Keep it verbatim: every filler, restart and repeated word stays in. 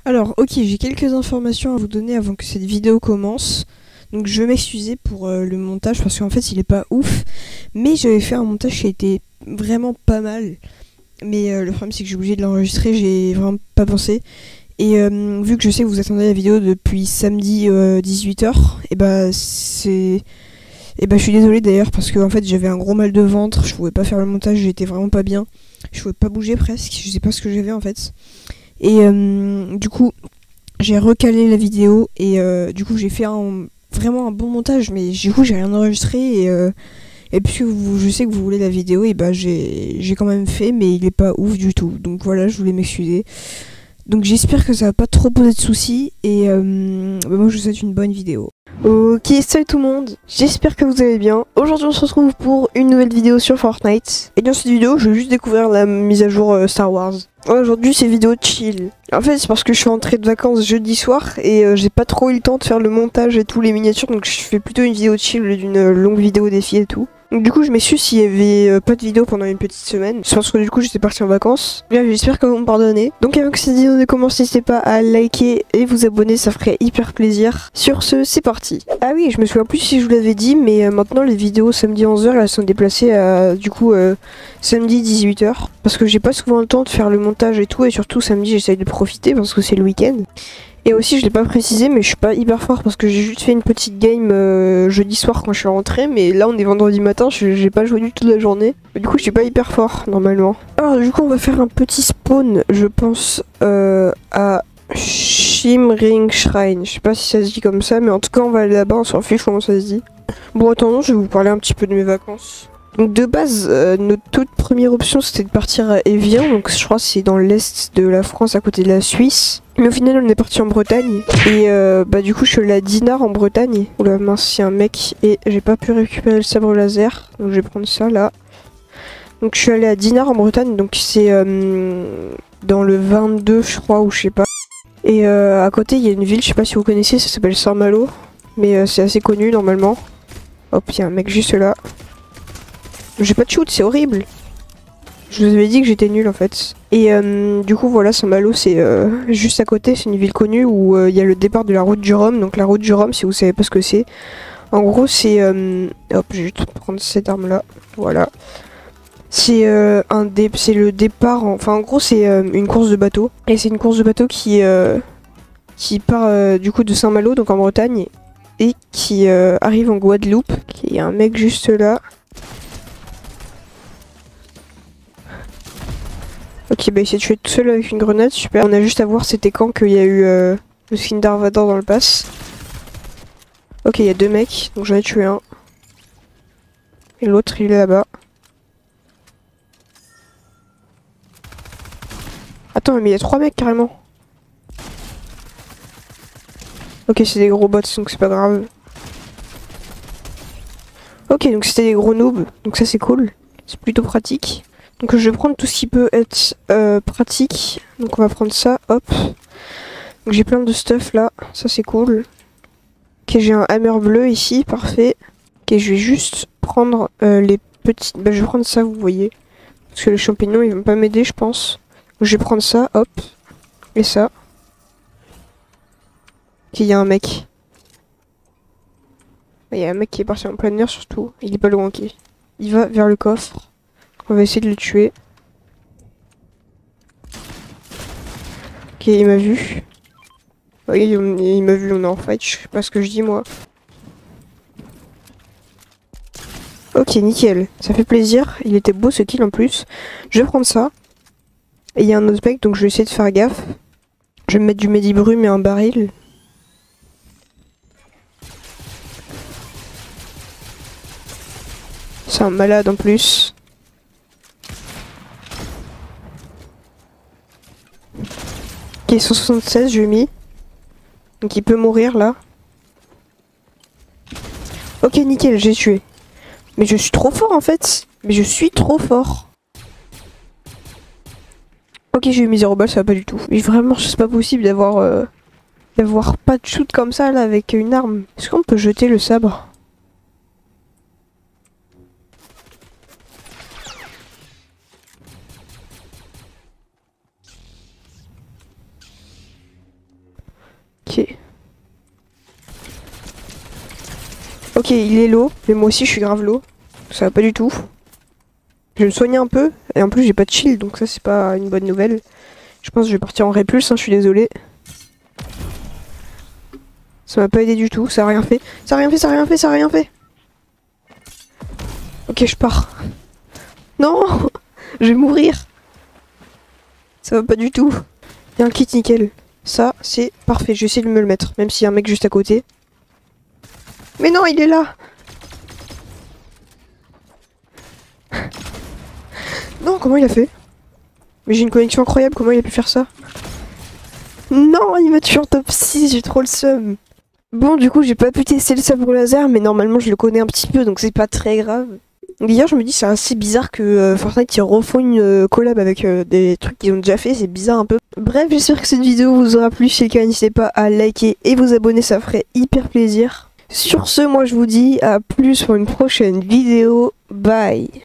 Alors, ok, j'ai quelques informations à vous donner avant que cette vidéo commence. Donc, je vais m'excuser pour euh, le montage parce qu'en fait, il est pas ouf. Mais j'avais fait un montage qui a été vraiment pas mal. Mais euh, le problème, c'est que j'ai oublié de l'enregistrer, j'ai vraiment pas pensé. Et euh, vu que je sais que vous attendez la vidéo depuis samedi euh, dix-huit heures, et bah c'est... Et bah je suis désolée d'ailleurs parce que en fait j'avais un gros mal de ventre, je pouvais pas faire le montage, j'étais vraiment pas bien. Je pouvais pas bouger presque, je sais pas ce que j'avais en fait. Et euh, du coup, j'ai recalé la vidéo et euh, du coup j'ai fait un, vraiment un bon montage, mais du coup j'ai rien enregistré et, euh, et puisque vous, je sais que vous voulez la vidéo, et bah j'ai j'ai quand même fait, mais il est pas ouf du tout. Donc voilà, je voulais m'excuser. Donc j'espère que ça va pas trop poser de soucis et euh, bah moi je vous souhaite une bonne vidéo. Ok, salut tout le monde, j'espère que vous allez bien. Aujourd'hui on se retrouve pour une nouvelle vidéo sur Fortnite. Et dans cette vidéo je vais juste découvrir la mise à jour euh, Star Wars. Aujourd'hui c'est vidéo chill. En fait c'est parce que je suis rentrée de vacances jeudi soir et euh, j'ai pas trop eu le temps de faire le montage et tous les miniatures, donc je fais plutôt une vidéo chill d'une longue vidéo défi et tout. Donc du coup je m'excuse s'il y avait euh, pas de vidéo pendant une petite semaine. C'est parce que du coup j'étais partie en vacances. Bien, j'espère que vous me pardonnez. Donc avant que cette vidéo ne commence, n'hésitez pas à liker et vous abonner, ça ferait hyper plaisir. Sur ce, c'est parti. Ah oui, je me souviens plus si je vous l'avais dit, mais euh, maintenant les vidéos samedi onze heures elles sont déplacées à du coup euh, samedi dix-huit heures. Parce que j'ai pas souvent le temps de faire le montage et tout, et surtout samedi j'essaye de profiter parce que c'est le week-end. Et aussi, je l'ai pas précisé, mais je suis pas hyper fort parce que j'ai juste fait une petite game euh, jeudi soir quand je suis rentrée. Mais là, on est vendredi matin, j'ai pas joué du tout la journée. Du coup, je suis pas hyper fort normalement. Alors, du coup, on va faire un petit spawn, je pense, euh, à Shimring Shrine. Je sais pas si ça se dit comme ça, mais en tout cas, on va aller là-bas, on s'en fiche comment ça se dit. Bon, attendons, je vais vous parler un petit peu de mes vacances. Donc de base, euh, notre toute première option c'était de partir à Évian, donc je crois que c'est dans l'est de la France à côté de la Suisse. Mais au final on est parti en Bretagne et euh, bah du coup je suis allée à Dinard en Bretagne. Oula mince, il y a un mec et j'ai pas pu récupérer le sabre laser, donc je vais prendre ça là. Donc je suis allée à Dinard en Bretagne, donc c'est euh, dans le vingt-deux je crois ou je sais pas. Et euh, à côté il y a une ville, je sais pas si vous connaissez, ça s'appelle Saint-Malo, mais euh, c'est assez connu normalement. Hop, il y a un mec juste là. J'ai pas de shoot, c'est horrible. Je vous avais dit que j'étais nulle en fait. Et euh, du coup voilà, Saint-Malo c'est euh, juste à côté, c'est une ville connue où il euh, y a le départ de la route du Rhum. Donc la route du Rhum, si vous savez pas ce que c'est, en gros c'est... Euh, hop, je vais juste prendre cette arme là, voilà. C'est euh, un dé c'est le départ, en... enfin en gros c'est euh, une course de bateau. Et c'est une course de bateau qui, euh, qui part euh, du coup de Saint-Malo, donc en Bretagne, et qui euh, arrive en Guadeloupe. Il y a un mec juste là. Ok, bah il s'est tué tout seul avec une grenade, super. On a juste à voir c'était quand qu'il y a eu euh, le skin d'Arvador dans le pass. Ok, il y a deux mecs, donc j'en ai tué un. Et l'autre il est là-bas. Attends, mais il y a trois mecs carrément. Ok, c'est des gros bots, donc c'est pas grave. Ok, donc c'était des gros noobs, donc ça c'est cool. C'est plutôt pratique. Donc je vais prendre tout ce qui peut être euh, pratique. Donc on va prendre ça, hop. Donc j'ai plein de stuff là, ça c'est cool. Ok, j'ai un hammer bleu ici, parfait. Ok, je vais juste prendre euh, les petits... Bah je vais prendre ça, vous voyez. Parce que les champignons ils vont pas m'aider je pense. Donc je vais prendre ça, hop. Et ça. Ok, il y a un mec. Il y a un mec qui est parti en plein air surtout. Il est pas loin, ok. Il va vers le coffre. On va essayer de le tuer. Ok, il m'a vu. Oui, il, il m'a vu, on est en fight, je sais pas ce que je dis moi. Ok, nickel, ça fait plaisir. Il était beau ce kill en plus. Je vais prendre ça. Et il y a un autre mec, donc je vais essayer de faire gaffe. Je vais me mettre du Medibrume et un baril. C'est un malade en plus. Ok, cent soixante-seize, je lui ai mis. Donc il peut mourir là. Ok, nickel, j'ai tué. Mais je suis trop fort en fait. Mais je suis trop fort. Ok, j'ai eu mis zéro balle, ça va pas du tout. Mais vraiment, c'est pas possible d'avoir euh, d'avoir pas de shoot comme ça là avec une arme. Est-ce qu'on peut jeter le sabre? Ok. Ok, il est low, mais moi aussi je suis grave low. Ça va pas du tout. Je vais me soigner un peu, et en plus j'ai pas de shield, donc ça c'est pas une bonne nouvelle. Je pense que je vais partir en répulse, hein, je suis désolé. Ça m'a pas aidé du tout, ça a rien fait. Ça a rien fait, ça a rien fait, ça a rien fait. Ok, je pars. Non, je vais mourir. Ça va pas du tout. Il y a un kit nickel. Ça, c'est parfait. Je vais essayer de me le mettre, même s'il y a un mec juste à côté. Mais non, il est là. Non, comment il a fait? Mais j'ai une connexion incroyable, comment il a pu faire ça? Non, il m'a tué en top six, j'ai trop le seum. Bon, du coup, j'ai pas pu tester le sabre laser, mais normalement, je le connais un petit peu, donc c'est pas très grave. D'ailleurs, je me dis, c'est assez bizarre que euh, Fortnite ils refont une euh, collab avec euh, des trucs qu'ils ont déjà fait, c'est bizarre un peu. Bref, j'espère que cette vidéo vous aura plu. Si c'est le cas, n'hésitez pas à liker et vous abonner, ça ferait hyper plaisir. Sur ce, moi je vous dis à plus pour une prochaine vidéo. Bye!